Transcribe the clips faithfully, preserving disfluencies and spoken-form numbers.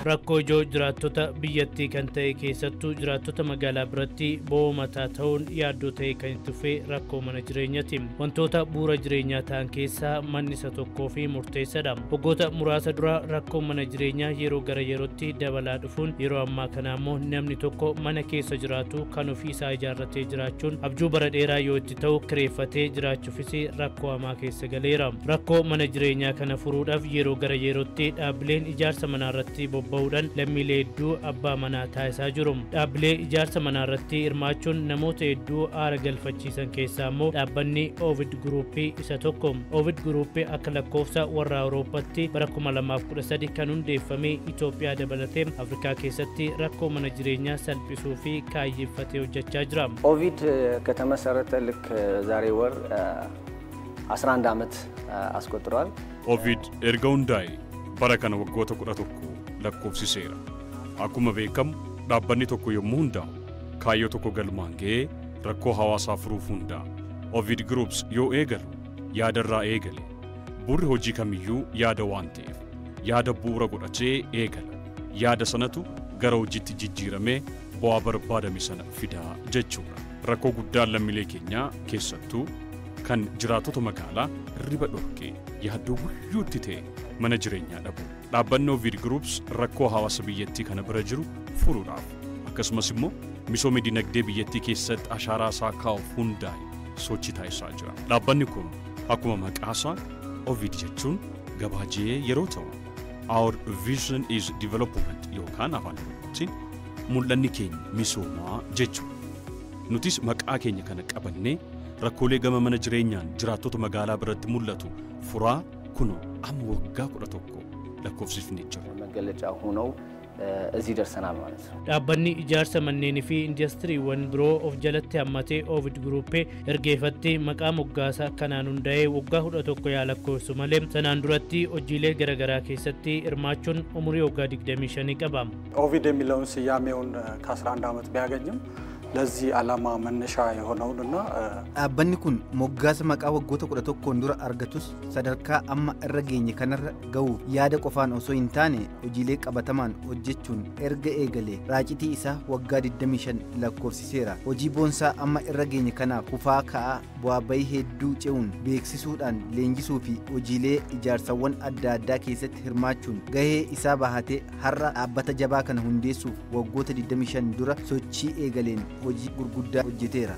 rakkoo ijoo jiraattota biyyattii kan ta'e keessattuu jiraattota magaalaa biratti bo'oo mataa ta'uun yaaddoo ta'e kan itti fufee rakkoo mana jireenyaati. Wantoota bu'uura jireenyaa ta'an keessaa manni isa tokkoo fi murteessaadha. Waggoota muraasa dura rakkoo mana jireenyaa yeroo gara yerootti dabalaa dhufuun yeroo ammaa kana immoo namni tokko mana keessa jiraatu kan ofii isaa ijaarratee jiraachuun abjuu bara dheeraa yoo itti ta'u kireeffatee jiraachuufis rakkoo hamaa keessa galeera. Rakkoo mana jireenyaa kana furuudhaaf yeroo gara yerootti dhaabbileen ijaarsa manaa irratti bobba'uudhaan lammiilee hedduu abbaa manaa taasisaa jiru. Dhaabbilee ijaarsa manaa irratti hirmaachuun namoota hedduu aara galfachiisan keessaa immoo dhaabbanni Ovid Groupii isa tokko. Ovid Groupii akka lakkoofsa warra Awurooppaatti bara kuma lamaaf kudha sadi kan hundeeffame Itoophiyaa dabalatee Afrikaa keessatti rakkoo mana jireenyaa salphisuu fi kaayyeeffatee hojjechaa jira. ኦቪድ ከተመሰረተ ልክ ዛሬ ወር አስራ አንድ ዓመት አስቆጥሯል። ኦቪድ erga hundaa'e bara kana waggoota kudha tokko lakkoofsiseera. Akkuma beekamu dhaabbanni tokko yommuu hundaa'u kaayyoo tokko galmaan ga'ee rakkoo hawaasaa furuuf hundaa'a. Ovid Groups yoo eegalu yaadarraa eegale. Bu'uurri hojii kamiyyuu yaada waan ta'eef yaada bu'uura godhatee eegala. Yaada sanatu gara hojiitti jijjiiramee bu'aa barbaadame sana fidaa jechuudha. Rakkoo guddaan lammiilee keenyaa keessattuu kan jiraattota magaalaa riba dhorkee yaaddoo guyyuutti ta'e mana jireenyaa dhabu. Dhaabbanni Ovid Groups rakkoo hawaasa biyyattii kana bira jiru furuudhaaf akkasumas immoo misooma dinagdee biyyattii keessatti ashaaraa isaa kaa'uuf hundaa'e sochii taasisaa jira. Dhaabbanni kun akkuma maqaasaa Ovid jechuun gabaajee yeroo ta'u our vision is development yookaan afaan Oromootiin mul'anni keenya misoomaa jechuudha. Nutis maqaa keenya kana qabannee rakkoolee gama mana jireenyaan jiraattota magaalaa biratti mul'atu furaa kunoo amma waggaa kudha tokko lakkoofsifnee jira. መገለጫ ሆነው እዚህ ደርሰናል ማለት ነው። dhaabbanni ijaarsa manneenii fi indastiriiwwan biroo of jalatti hammatee Ovid Groupii ergeeffattee maqaa moggaasaa kanaan hundaa'ee waggaa kudha tokko yaa lakkoofsu malee sanaan duratti hojiilee garaagaraa keessatti hirmaachuun umurii waggaa digdamii shanii qaba. ኦቪድ የሚለውን ስያሜውን ከአስራ አንድ ዓመት ቢያገኝም ለዚህ ዓላማ መነሻ የሆነውና dhaabbanni kun moggaasa maqaa waggoota kudha tokkoon dura argatus sadarkaa amma irra geenye kanarra ga'uuf yaada qofaan osoo hin taane hojiilee qabatamaan hojjechuun erga eegalee raacitii isaa waggaa digdamii shan lakkoofsiseera. Hojii boonsaa amma irra geenye kanaaf kufaa ka'aa bu'aa bahii hedduu ce'uun beeksisuudhaan leenjisuu fi hojiilee ijaarsawwan adda addaa keessatti hirmaachuun gahee isaa bahatee har'a dhaabbata jabaa kana hundeessuuf waggoota digdamii shan dura sochii eegaleen hojii gurguddaa hojjeteera.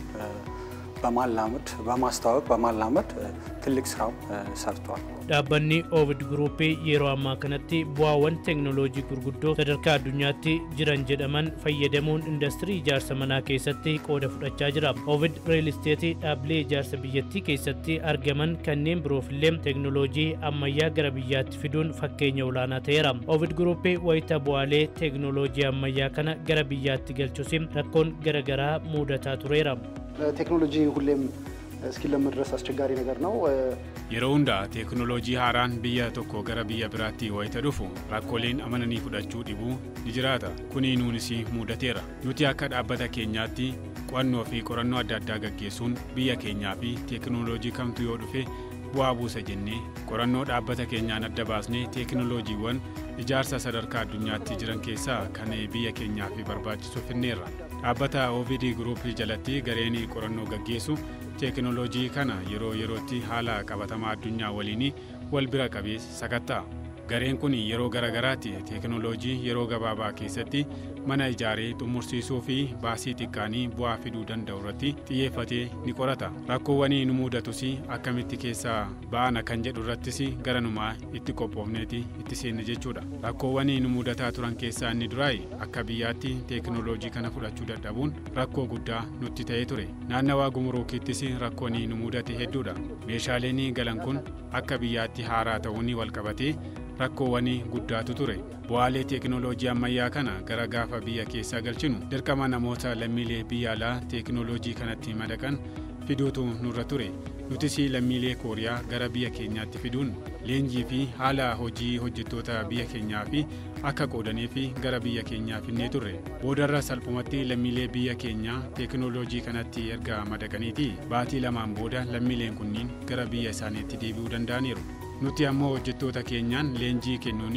በማላመድ በማስተዋወቅ በማላመድ ትልቅ ስራ ሰርቷል። dhaabbanni Ovid Groupii yeroo ammaa kanatti bu'aawwan teeknooloojii gurguddoo sadarkaa addunyaatti jiran jedhaman fayyadamuun industirii ijaarsa manaa keessatti qooda fudhachaa jira. Ovid Real Estate dhaabbilee ijaarsa biyyattii keessatti argaman kanneen biroofillee teeknooloojii ammayyaa gara biyyaatti fiduun fakkeenya olaanaa ta'eera. Ovid Groupii wayita bu'aalee teeknooloojii ammayyaa kana gara biyyaatti galchuusin rakkoon garaagaraa mudataa tureera. ቴክኖሎጂ ሁሌም እስኪለመድ ድረስ አስቸጋሪ ነገር ነው። yeroo hunda teeknooloojii haaraan biyya tokko gara biyya biraatti wayita dhufu rakkooleen amananii fudhachuu dhibuu ni jiraata. Kuni nuunis mudateera. Nuti akka dhaabbata keenyaatti qo'annoo fi qorannoo adda addaa gaggeessuun biyya keenyaa fi teeknooloojii kamtu yoo dhufe bu'aa buusa jennee qorannoo dhaabbata keenyaan adda baasnee teeknooloojiiwwan ijaarsa sadarkaa addunyaatti jiran keessaa kan biyya keenyaa fi barbaachisu finneerra. Dhaabbata Ovid Groupii jalatti gareen qorannoo gaggeessu teeknooloojii kana yeroo yerootti haala qabatamaa addunyaa waliin wal bira qabee sakatta'a. Gareen kun yeroo garagaraatti teeknooloojii yeroo gabaabaa keessatti mana ijaaree xumursiisuu fi baasii xiqqaanii bu'aa fiduu danda'u irratti xiyyeeffatee ni qorata. Rakkoowwan nu mudatus akkamitti keessaa ba'ana kan jedhu irrattis garanumaa itti qophoofneeti itti seenne jechuudha. Rakkoowwan nu mudataa turan keessaa inni duraa akka biyyaatti teeknooloojii kana fudhachuu dadhabuun rakkoo guddaa nutti ta'ee ture. Naannawaa gumuruukittis rakkoon nu mudate hedduudha. Meeshaaleen galan kun akka biyyaatti haaraa ta'uun wal qabatee rakkoowwan guddaatu ture. Bu'aalee teeknooloojii ammayyaa kana gara gaafa biyya keessaa galchinu dirqama namoota lammiilee biyya alaa teeknooloojii kanatti madaqan fiduutu nurra ture. Nutis lammiilee Kooriyaa gara biyya keenyaatti fiduun leenjii fi haala hojii hojjettoota biyya keenyaa fi akka qoodanii fi gara biyya keenyaa finnee turre. Boodarra salphumatti lammiilee biyya keenyaa teeknooloojii kanatti erga madaqaniiti baatii lamaan booda lammiileen kunniin gara biyya isaaniitti deebi'uu danda'aniiru. Nuti ammoo hojjettoota keenyaan leenjii kennuuni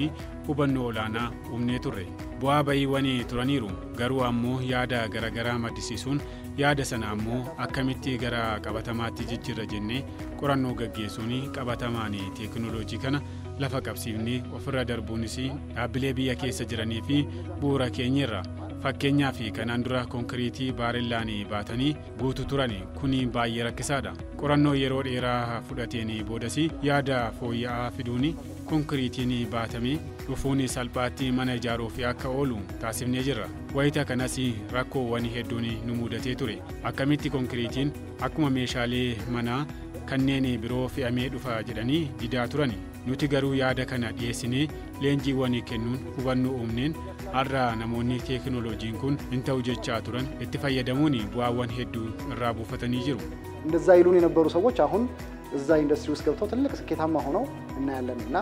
hubannoo olaanaa uumnee turre. Bu'aa bahiiwwan turaniiru garuu ammoo yaada garagaraa maddisiisuun yaada sana ammoo akkamitti gara qabatamaatti jijjiirra jennee qorannoo gaggeessuun qabatamaan teekinooloojii kana lafa qabsiifnee ofirra darbuunis dhaabbilee biyya keessa jiranii fi bu'uura keenyarra. Fakkeenyaaf kanaan dura konkiriitii baarillaan baatanii guutu turan kuni baay'ee rakkisaadha. Qorannoo yeroo dheeraa fudhateen boodas yaada fooyya'aa fiduun konkiriitiin baatamee dhufuun salphaatti mana ijaaruuf akka oolu taasifnee jirra. Wayita kanas rakkoowwan hedduun nu mudatee ture. Akkamitti konkiriitiin akkuma meeshaalee manaa kanneen biroo fe'amee dhufa jedhanii didaa turan. Nuti garuu yaada kana dhiyeessinee leenjiiwwan kennuun hubannoo uumneen har'a namoonni teekinooloojiin kun hin ta'u jechaa turan itti fayyadamuun bu'aawwan hedduu irraa buufatanii jiru. እንደዛ ይሉን የነበሩ ሰዎች አሁን እዛ ኢንዱስትሪ ውስጥ ገብተው ትልቅ ስኬታማ ሆነው እናያለን እና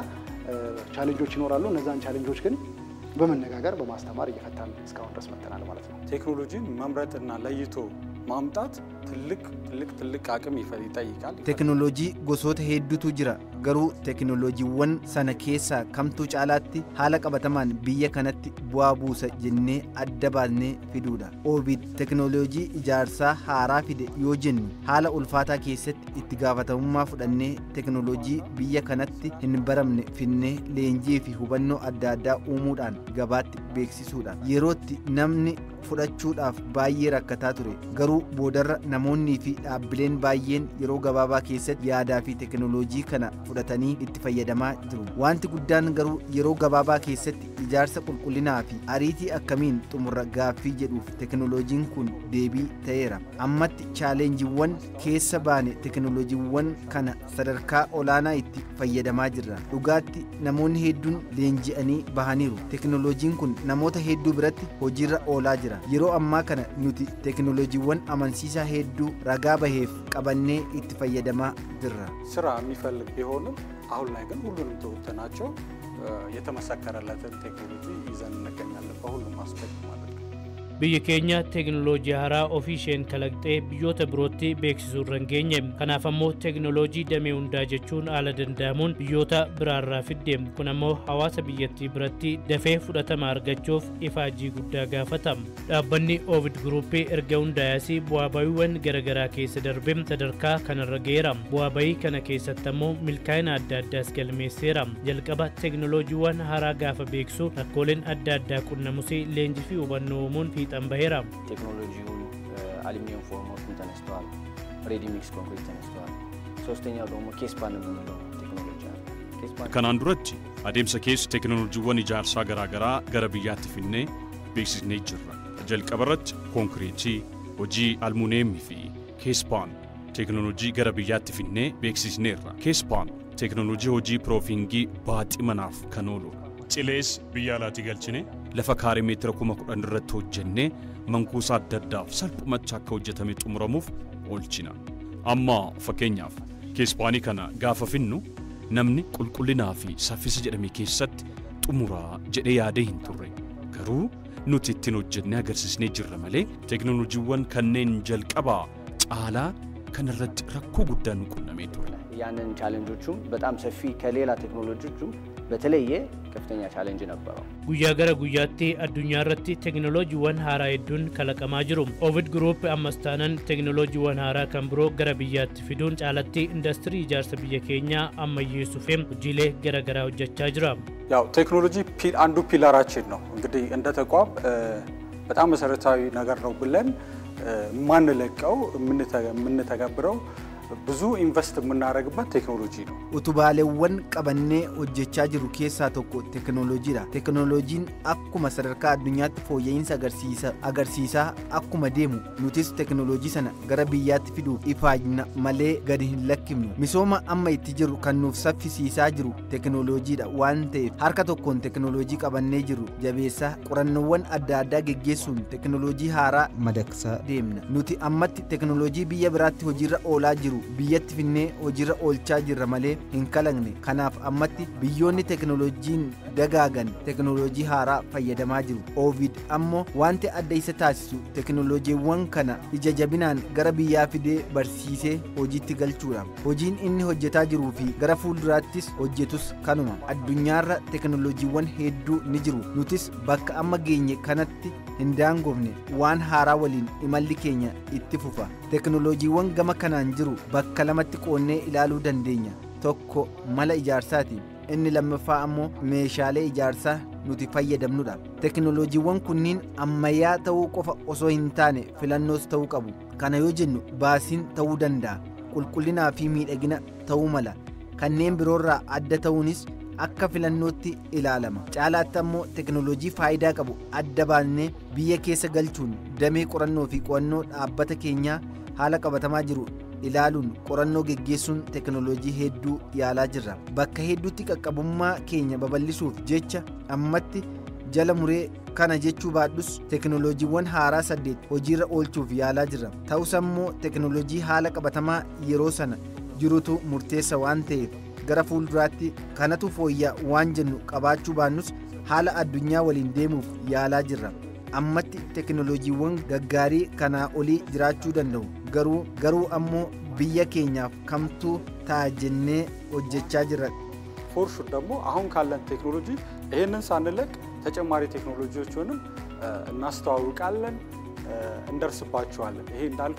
ቻሌንጆች ይኖራሉ። እነዛን ቻሌንጆች ግን በመነጋገር በማስተማር እየፈታን እስካሁን ድረስ መጥተናል ማለት ነው። ቴክኖሎጂን መምረጥና ለይቶ ማምጣት ትልቅ ትልቅ ትልቅ አቅም ይጠይቃል። ቴክኖሎጂ ጎሶተ ሄዱቱ ጅራ ገሩ ቴክኖሎጂወን ሰነ ኬሳ ከምቱ ጫላቲ ሀላ ቀበተማን ብየ ከነቲ ቡአ ቡሰ ጀኔ አደባልኔ ፊዱዳ ኦቢድ ቴክኖሎጂ ኢጃርሳ ሃራ ፊደ ዮጀን ሀላ ኡልፋታ ኬሰት ኢትጋፈተሙማ ፉደኔ ቴክኖሎጂ ብየ ከነቲ ሂንበረምኔ ፊኔ ሌንጂ ፊ ሁበኖ አዳዳ ኡሙዳን ገባት ቤክሲሱዳ የሮቲ ነምኒ fudhachuudhaaf baay'ee rakkataa ture garuu boodarra namoonni fi dhaabbileen baay'een yeroo gabaabaa keessatti yaadaa fi teekinooloojii kana fudhatanii itti fayyadamaa jiru. Wanti guddaan garuu yeroo gabaabaa keessatti ijaarsa qulqullinaa fi ariitii akkamiin xumurra gaaffii jedhuuf teekinooloojiin kun deebii ta'eera. Ammatti chaalenjiiwwan keessa baane teekinooloojiiwwan kana sadarkaa olaanaa itti fayyadamaa jirra. Dhugaatti namoonni hedduun leenji'anii bahaniiru. Teekinooloojiin kun namoota hedduu biratti hojiirra oolaa jira. yeroo ammaa kana nuti teekinooloojiiwwan amansiisaa hedduu ragaa baheef qabannee itti fayyadamaa jirra. ስራ የሚፈልግ ቢሆንም አሁን ላይ ግን ሁሉንም ተወጥተናቸው የተመሰከረለትን ቴክኖሎጂ ይዘን እንገኛለን በሁሉም አስፔክት ማለት ነው። biyya keenya teekinooloojii haaraa ofii isheen kalaqxee biyyoota birootti beeksisuu irra geenye. Kanaaf ammoo teekinooloojii damee hundaa jechuun haala danda'amuun biyyoota biraarraa fiddeem. Kun ammoo hawaasa biyyattii biratti dafee fudhatama argachuuf ifaajii guddaa gaafata. Dhaabbanni Ovid Group erga hundaa'ee bu'aa bahiiwwan garaagaraa keessa darbee sadarkaa kanarra geera. Bu'aa bahii kana keessatti ammoo milkaa'ina adda addaas galmeesseera. Jalqaba teekinooloojiiwwan haaraa gaafa beeksu rakkooleen adda addaa qunnamus leenjii fi hubannoo uumuun tambahera ቴክኖሎጂውን አሉሚኒየም ፎርሞችን ተነስተዋል ሬዲ ሚክስ ኮንክሪት ተነስተዋል ሶስተኛው ደግሞ ኬስፓን የምንለው ቴክኖሎጂ ነው ኬስፓን kanaan duratti adeemsa keessa teekinooloojiiwwan ijaarsaa garaagaraa gara biyyaatti finnee beeksisnee jirra jalqabarratti konkiriitii hojii almuuneemii fi keespaan teekinooloojii gara biyyaatti finnee beeksisneerra keespaan teekinooloojii hojii piroofingii baaxii manaaf kan ooludha cilees biyya alaatii galchine lafa kaarii meetira kuma kudhan irratti hojjennee mankuusaa adda addaaf salphumatti akka hojjetame xumuramuuf oolchina. Amma fakkeenyaaf keespaanii kana gaafa finnu namni qulqullinaa fi saffisa jedhame keessatti xumuraa jedhee yaadee hin turre. Garuu nuti ittiin hojjennee agarsiisnee jirra malee teekinooloojiiwwan kanneen jalqabaa caalaa kanarratti rakkoo guddaa nu qunnamee ture. ያንን ቻሌንጆቹም በጣም ሰፊ ከሌላ ቴክኖሎጂዎቹም በተለየ ከፍተኛ ቻሌንጅ ነበረው። ጉያ ገረ ጉያቲ አዱኛ ረቲ ቴክኖሎጂዋን ሃራ ሄዱን ከለቀማ ጅሩ ኦቪድ ግሩፕ አመስታነን ቴክኖሎጂዋን ሃራ ከምብሮ ገረ ብያት ፊዱን ጫለቲ ኢንዱስትሪ ኢጃርሰ ብየ ኬኛ አመየሱፌም ጂሌ ገረ ገራ ወጀቻ ጅራ ያው ቴክኖሎጂ አንዱ ፒላራችን ነው። እንግዲህ እንደ ተቋም በጣም መሰረታዊ ነገር ነው ብለን ማንለቀው የምንተገብረው ብዙ ኢንቨስት የምናደርግበት ቴክኖሎጂ ነው። ኡቱባሌወን ቀበኔ ሆጀቻ ጅሩ ኬሳ ቶኮ ቴክኖሎጂዳ ቴክኖሎጂን አኩማ ሰደርካ አዱኛት ፎየይንስ አገርሲሳ አገርሲሳ አኩማ ዴሙ ኑቲስ ቴክኖሎጂ ሰነ ገረ ብያት ፊዱ ኢፋጅና ማሌ ገዲ ለክምኑ ሚሶማ አማ ይትጅሩ ከኑፍ ሰፊሲሳ ጅሩ ቴክኖሎጂዳ ዋንቴ harka tokkon ቴክኖሎጂ ቀበኔ ጅሩ ጀቤሳ ቁረንወን አዳዳ ገጌሱን ቴክኖሎጂ ሃራ መደክሳ ዴምና ኑቲ አማት ቴክኖሎጂ ብየ ብራት ሆጂራ ኦላ ጅሩ biyyatti finnee hojiirra oolchaa jirra malee hin kalagne. Kanaaf ammatti biyyoonni teknooloojiin dagaagan teknooloojii haaraa fayyadamaa jiru. Ovid ammoo wanti adda isa taasisu teknooloojiiwwan kana ija jabinaan gara biyyaa fidee barsiisee hojiitti galchuudha. Hojiin inni hojjetaa jiruu fi gara fuulduraattis hojjetus kanuma. Addunyaarra teknooloojiiwwan hedduu ni jiru. Nutis bakka amma geenye kanatti hin daangofne waan haaraa waliin imalli keenya itti fufa. Teknooloojiiwwan gama kanaan jiru bakka lamatti qoonnee ilaaluu dandeenya. Tokko mala ijaarsaati. Inni lammaffaa ammoo meeshaalee ijaarsaa nuti fayyadamnudha. Teknooloojiiwwan kunniin ammayyaa ta'uu qofa osoo hin taane filannoos ta'uu qabu. Kana yoo jennu baasiin ta'uu danda'a. Qulqullinaa fi miidhagina ta'uu mala. Kanneen biroorraa adda ta'uunis akka filannootti ilaalama. Caalaatti ammoo teknooloojii faayidaa qabu adda baannee biyya keessa galchuun damee qorannoo fi qo'annoo dhaabbata keenyaa haala qabatamaa jiru ilaaluun qorannoo geggeessuun teknooloojii hedduu yaalaa jirra. Bakka hedduutti qaqqabummaa keenya babal'isuuf jecha ammatti jala muree kana jechuu baadhus teknooloojiiwwan haaraa saddeet hojiirra oolchuuf yaalaa jirra. Ta'us ammoo teknooloojii haala qabatamaa yeroo sana jirutu murteessa waan ta'eef gara fuulduraatti kanatu fooyyaa waan jennu qabaachuu baannus haala addunyaa waliin deemuuf yaalaa jirra. Ammatti teknooloojiiwwan gaggaarii kanaa olii jiraachuu danda'u. Garuu garuu ammoo biyya keenyaaf kamtuu ta'a jennee hojjechaa jirra. ፎርሹ ደግሞ አሁን ካለን ቴክኖሎጂ ይሄንን ሳንለቅ ተጨማሪ ቴክኖሎጂዎችንም እናስተዋውቃለን እንደርስባቸዋለን። ይሄ እንዳልኩ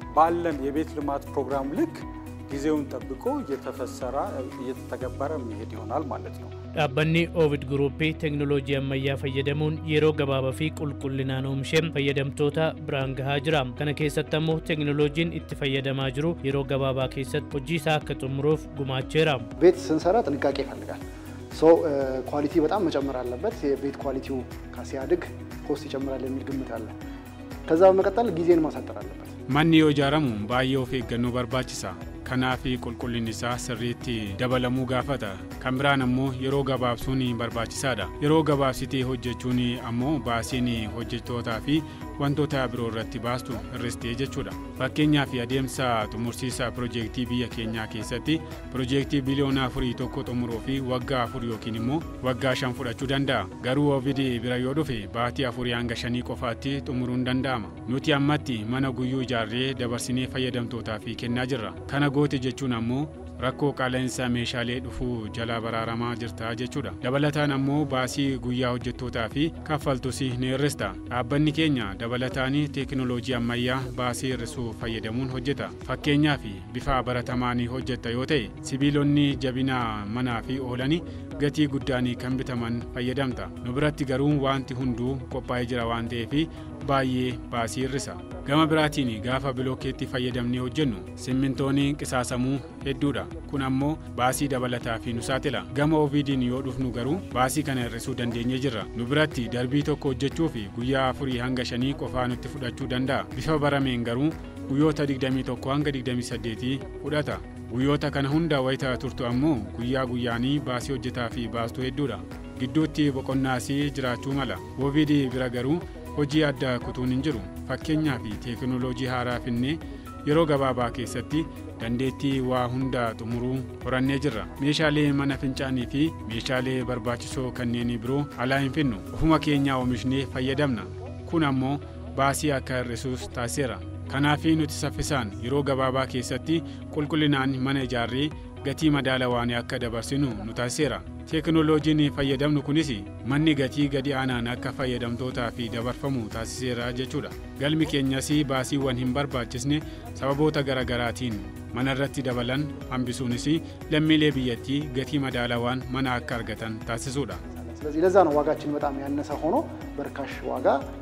ባለን የቤት ልማት ፕሮግራም ልክ ጊዜውን ጠብቆ እየተፈሰራ እየተተገበረ መሄድ ይሆናል ማለት ነው። dhaabbanni Ovid Group teknooloojii ammayyaa fayyadamuun yeroo gabaabaa fi qulqullinaan oomishee fayyadamtoota biraan gahaa jira. Kana keessatti ammoo teknooloojiin itti fayyadamaa jiru yeroo gabaabaa keessatti hojii isaa akka xumuruuf gumaacheera. ቤት ስንሰራ ጥንቃቄ ይፈልጋል። ሶ ኳሊቲ በጣም መጨመር አለበት። የቤት ኳሊቲው ካሲያድግ ኮስት ይጨምራል የሚል ግምት አለ። ከዛ በመቀጠል ጊዜን ማሳጠር አለበት። manni yoo ijaaramu baay'ee of eeggannoo barbaachisa. Kanaaf qulqullinni isaa sirriitti dabalamuu gaafata. Kan biraan ammoo yeroo gabaabsuun barbaachisaadha. Yeroo gabaabsitee hojjechuun ammoo baasiin hojjettootaa fi wantoota biroo irratti baastu hir'istee jechuudha. Fakkeenyaaf adeemsa xumursiisa piroojeektii biyya keenyaa keessatti piroojeektii biliyoona afurii tokko xumuruu fi waggaa afur yookiin immoo waggaa shan fudhachuu danda'a. Garuu Ovid bira yoo dhufe baatii afurii hanga shanii qofaatti xumuruun danda'ama. Nuti ammatti mana guyyuu ijaarree dabarsinee fayyadamtootaa fi kennaa jirra. Kana goote jechuun ammoo rakkoo qaala'insa meeshaalee dhufuu jalaa baraaramaa jirta jechuudha. Dabalataan ammoo baasii guyyaa hojjettootaa fi kaffaltus ni hir'ista. Dhaabbanni keenya dabalataan teknooloojii ammayyaa baasii hir'isuu fayyadamuun hojjeta. Fakkeenyaaf bifa baratamaan hojjeta yoo ta'e sibiilonni jabina manaa fi oolanii gatii guddaan kan bitaman fayyadamta. Nu biratti garuu wanti hunduu qophaa'ee jira waan ta'eef baay'ee baasii hir'isa. Gama biraatiin gaafa bilookeetti fayyadamnee hojjennu simmintoon qisaasamuu hedduudha. Kun ammoo baasii dabalataa fi nu saaxila. Gama Ovidiin yoo dhufnu garuu baasii kana hir'isuu dandeenye jirra. Nu biratti darbii tokko hojjechuuf guyyaa afurii hanga shanii qofaa nutti fudhachuu danda'a. Bifa barameen garuu guyyoota digdamii tokko hanga digdamii saddeetii fudhata. Guyyoota kana hunda wayita turtu ammoo guyyaa guyyaanii baasii hojjetaa fi baastuu hedduudha. Gidduutti boqonnaas jiraachuu mala. Ovid bira garuu hojii adda kutuun hin jiru. Fakkeenyaaf teknooloojii haaraa finnee yeroo gabaabaa keessatti dandeettii waa hunda xumuruu horannee jirra. Meeshaalee mana fincaanii fi meeshaalee barbaachisoo kanneen biroo alaa hin finnu. Ofuma keenyaa oomishnee fayyadamna. Kun ammoo baasii akka hir'isuus taasiseera. Kanaaf nuti saffisaan yeroo gabaabaa keessatti qulqullinaan mana ijaarree gatii madaalawaan akka dabarsinu nu taasiseera. Teknooloojiin fayyadamnu kunis manni gatii gadi aanaan akka fayyadamtootaa fi dabarfamu taasiseera jechuudha. Galmi keenyas baasiiwwan hin barbaachisne sababoota garaagaraatiin mana irratti dabalan hambisuunis lammiilee biyyattii gatii madaalawaan mana akka argatan taasisuudha. ስለዚህ ለዛ ነው ዋጋችን በጣም ያነሰ ሆኖ በርካሽ ዋጋ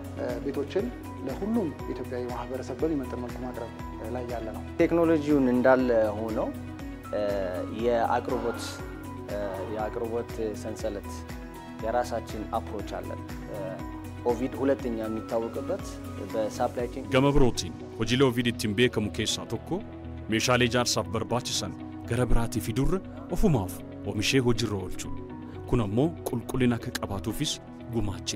ቤቶችን ለሁሉም ኢትዮጵያዊ ማህበረሰብ በሚመጥን መልኩ ማቅረብ ላይ ያለ ነው። ቴክኖሎጂውን እንዳለ ሆኖ የአቅርቦት የአቅርቦት ሰንሰለት የራሳችን አፕሮች አለን። ኦቪድ ሁለተኛ የሚታወቅበት በሳፕላይ ቼን gama birootiin hojiilee Ovid ittiin beekamu keessaa tokko meeshaalee ijaarsaaf barbaachisan gara biraatii fiduurra ofumaaf oomishee hojiirra oolchuu. Kun ammoo qulqullina akka qabaatuufis gumaacheera.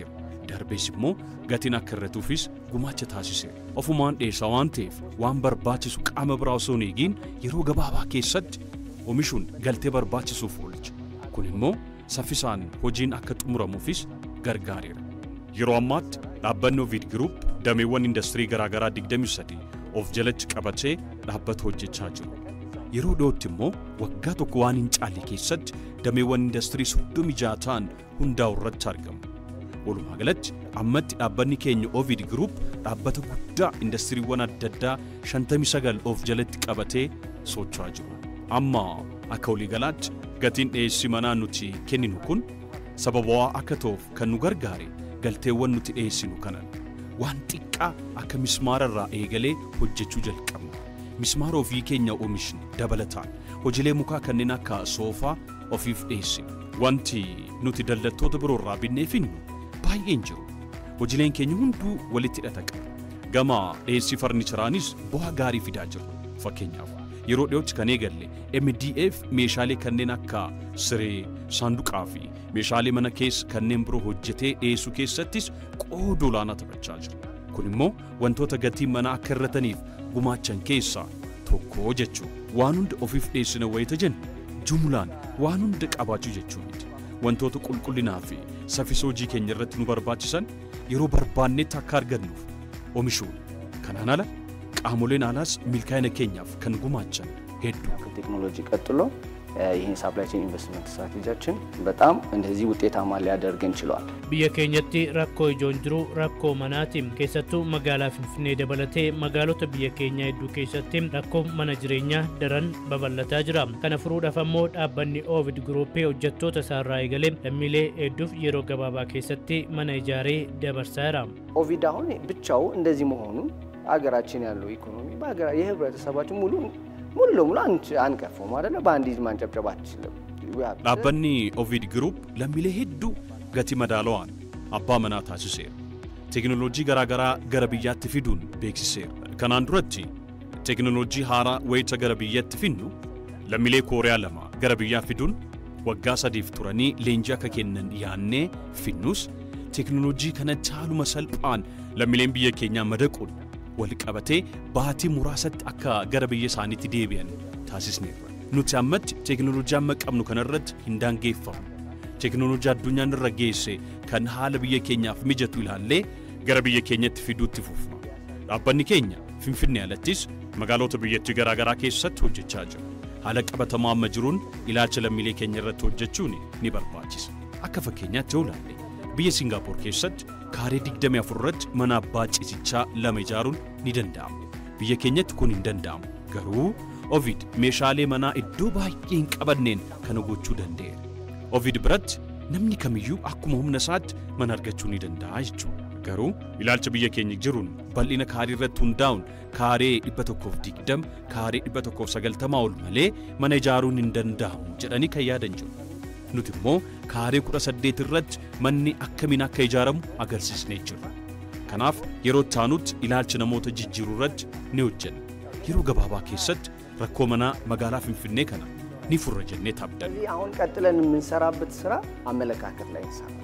darbees immoo gatiin akka irratuufis gumaacha taasiseera. Ofumaan dhiyeessaa waan ta'eef waan barbaachisu qaama biraa osoo hin eegiin yeroo gabaabaa keessatti oomishuun galtee barbaachisuuf oolcha. Kun immoo saffisaan hojiin akka xumuramuufis gargaareera. Yeroo ammaatti dhaabbanni Ovid Group dameewwan industirii garaagaraa digdamii sadii of jalatti qabatee dhaabbata hojjechaa jiru. Yeroo dhiyootti immoo waggaa tokko waan hin caalle keessatti dameewwan industirii soddomii ja'a ta'an hundaa'u irratti argamu. Walumaa galatti ammatti dhaabbanni keenya Ovid Group dhaabbata guddaa industiriiwwan adda addaa shantamii sagal of jalatti qabatee socho'aa jiru. Amma akka waliigalaatti gatiin dhiyeessii manaa nuti kenninu kun sababawaa akka ta'uuf kan nu gargaare galteewwan nuti dhiyeessinu kanan waan xiqqaa akka mismaara irraa eegalee hojjechuu jalqabna. Mismaara ofii keenya oomishni dabalataan hojiilee mukaa kanneen akka soofaa ofiif dhiyeessina. Wanti nuti daldaltoota biroo irraa binnee finnu baay'een jiru. Hojiileen keenya hunduu walitti hidhata qaba. Gama dhiyeessii farniicheraanis bu'aa gaarii fidaa jiru. Fakkeenyaaf yeroo dhiyootti kan eegalle M D F meeshaalee kanneen akka siree, saanduqaa fi meeshaalee mana keessa kanneen biroo hojjetee dhiyeessuu keessattis qooda olaanaa taphachaa jira. Kun immoo wantoota gatiin manaa akka irrataniif gumaachan keessaa tokko jechuudha. Waan hunda ofiif dhiyeessina wayita jennu jumlaan waan hunda qabaachuu jechuu miti. Wantoota qulqullinaa fi saffisa hojii keenya irratti nu barbaachisan yeroo barbaannetti akka argannuuf oomishuudha. Kanaan ala qaamoleen alaas milkaa'ina keenyaaf kan gumaachan hedduu. ከቴክኖሎጂ ቀጥሎ ይህን ሳፕላይ ቼን ኢንቨስትመንት ስትራቴጂያችን በጣም እንደዚህ ውጤታማ ሊያደርገን ችሏል። Biyya keenyatti rakkoo ijoon jiru rakkoo manaatiin keessattuu magaalaa Finfinnee dabalatee magaalota biyya keenyaa hedduu keessatti rakkoo mana jireenyaa daran babal'ataa jira. Kana furuudhaaf ammoo dhaabbanni Ovid Group hojjettoota isaarraa eegalee lammiilee hedduuf yeroo gabaabaa keessatti mana ijaaree dabarsaa jira. ኦቪድ አሁን ብቻው እንደዚህ መሆኑ አገራችን ያለው ኢኮኖሚ በአገራ የህብረተሰባችን ሙሉ ሙሉ ለሙሉ አንቀፈውም አይደለ? በአንድ ይዝ ማንጨብጨብ አትችልም። dhaabbanni Ovid Group lammiilee hedduu gatii madaalawaan abbaa manaa taasiseera. Teknooloojii garaagaraa gara biyyaatti fiduun beeksiseera. Kanaan duratti teknooloojii haaraa wayita gara biyyatti finnu lammiilee Kooriyaa lama gara biyyaa fiduun waggaa sadiif turanii leenjii akka kennan yaannee finnus teknooloojii kana caaluma salphaan lammiileen biyya keenyaa madaquun wal qabatee baatii muraasatti akka gara biyya isaaniitti deebi'an taasisneerra. Nuti ammatti teknooloojii amma qabnu kanarratti hin daangeffamu. Teknooloojii addunyaan irra geesse kan haala biyya keenyaaf mijatu ilaallee gara biyya keenyatti fiduutti fufna. Dhaabbanni keenya Finfinnee alattis magaalota biyyattii garaagaraa keessatti hojjechaa jira. Haala qabatamaa amma jiruun ilaalcha lammiilee keenya irratti hojjechuun ni barbaachisa. Akka fakkeenyaatti yoo ilaalle biyya Singaapoor keessatti kaaree digdamii afur irratti mana abbaa ciisichaa lama ijaaruun ni danda'ama. Biyya keenyatti kun hin danda'amu. Garuu Ovid meeshaalee manaa iddoo baay'ee hin qabanneen kana gochuu danda'eera. Ovid biratti namni kamiyyuu akkuma humna isaatti mana argachuu ni danda'a jechuudha. Garuu ilaalcha biyya keenya jiruun bal'ina kaarii irratti hundaa'uun kaaree dhibba tokkoof digdama, kaaree dhibba tokkoof sagaltamaa ol malee mana ijaaruun hin danda'amu jedhanii kan yaadan jiru. Nuti immoo kaaree kudha saddeet irratti manni akkamiin akka ijaaramu agarsiisnee jirra. Kanaaf yeroo taanutti ilaalcha namoota jijjiiruu irratti ni hojjenna. Yeroo gabaabaa keessatti rakkoo manaa magaalaa Finfinnee kana ni furra jennee taabdanna. እዚህ አሁን ቀጥለን የምንሰራበት ስራ አመለካከት ላይ እንሰራለን።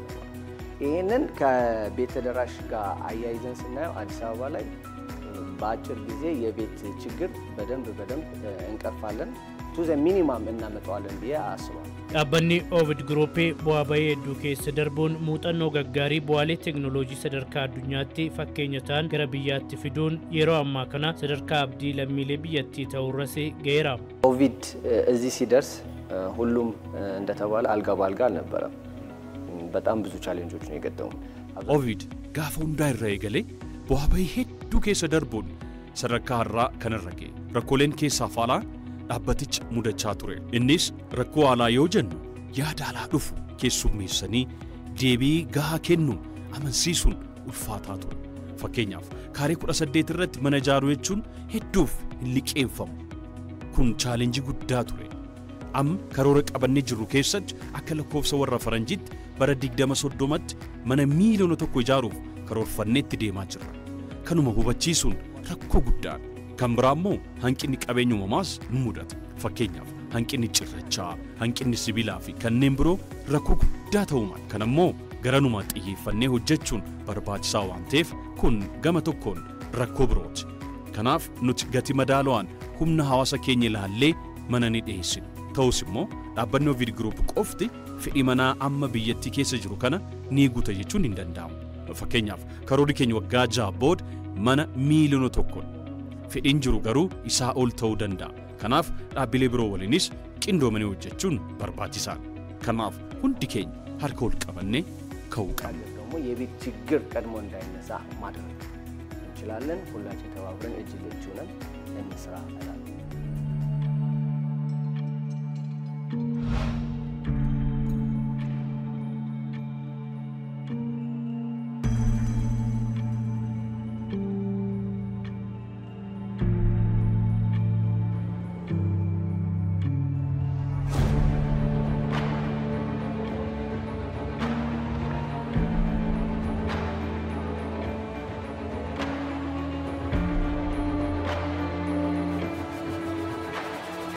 ይሄንን ከቤት ተደራሽ ጋር አያይዘን ስናየው አዲስ አበባ ላይ በአጭር ጊዜ የቤት ችግር በደንብ በደንብ እንቀርፋለን። ቱ ዘ ሚኒማም እናመጣዋለን ብዬ አስባለሁ። dhaabbanni Ovid Group bu'aa bahii hedduu keessa darbuun muuxannoo gaggaarii bu'aalee teknooloojii sadarkaa addunyaatti fakkeenya ta'an gara biyyaatti fiduun yeroo ammaa kana sadarkaa abdii lammiilee biyyattii ta'uurras ga'eera. ኦቪድ እዚህ ሲደርስ ሁሉም እንደተባለ አልጋ ባልጋ አልነበረም። በጣም ብዙ ቻሌንጆች ነው የገጠሙ። Ovid gaafa hundaa irra eegalee bu'aa bahii hedduu keessa darbuun sadarkaa har'aa kanarra ga'e. Rakkooleen keessaa faalaa dhaabbatichi mudachaa ture. Innis rakkoo alaa yoo jennu yaada alaa dhufu keessummeessanii deebii gahaa kennuun amansiisuun ulfaataa ture. Fakkeenyaaf kaaree kudha saddeet irratti mana ijaaruu jechuun hedduuf hin liqeeffamu. Kun chaalenjii guddaa ture. Amma karoora qabannee jirru keessatti akka lakkoofsa warra faranjiitti bara digdama soddomatti mana miiliyoona tokko ijaaruuf karoorfanneetti deemaa jirra. Kanuma hubachiisuun rakkoo guddaadha. Kan biraa immoo hanqinni qabeenya uumamaas nu mudata. Fakkeenyaaf hanqinni cirrachaa, hanqinni sibiilaa fi kanneen biroo rakkoo guddaa ta'uu mala. Kan immoo garanuma xiyyeeffannee hojjechuun barbaachisaa waan ta'eef kun gama tokkoon rakkoo birooti. Kanaaf nuti gati madaalawaan humna hawaasa keenya ilaallee mana ni dhiyeessinu. Ta'us immoo dhaabbanni Ovid Group qofti fedhii manaa amma biyyattii keessa jiru kana ni guuta jechuun hin danda'amu. Fakkeenyaaf karoorri keenya waggaa ja'a booda mana miiliyoona tokkoon fedhiin jiru garuu isaa ol ta'uu danda'a. Kanaaf dhaabbilee biroo waliinis qindoomanii hojjechuun barbaachisaadha. Kanaaf hundi keenya harka ol qabannee ka'uu qabna. ደግሞ የቤት ችግር ቀድሞ እንዳይነሳ ማድረግ እንችላለን። ሁላችን ተባብረን እጅ ለእጅ ሆነን እንስራ እላለሁ።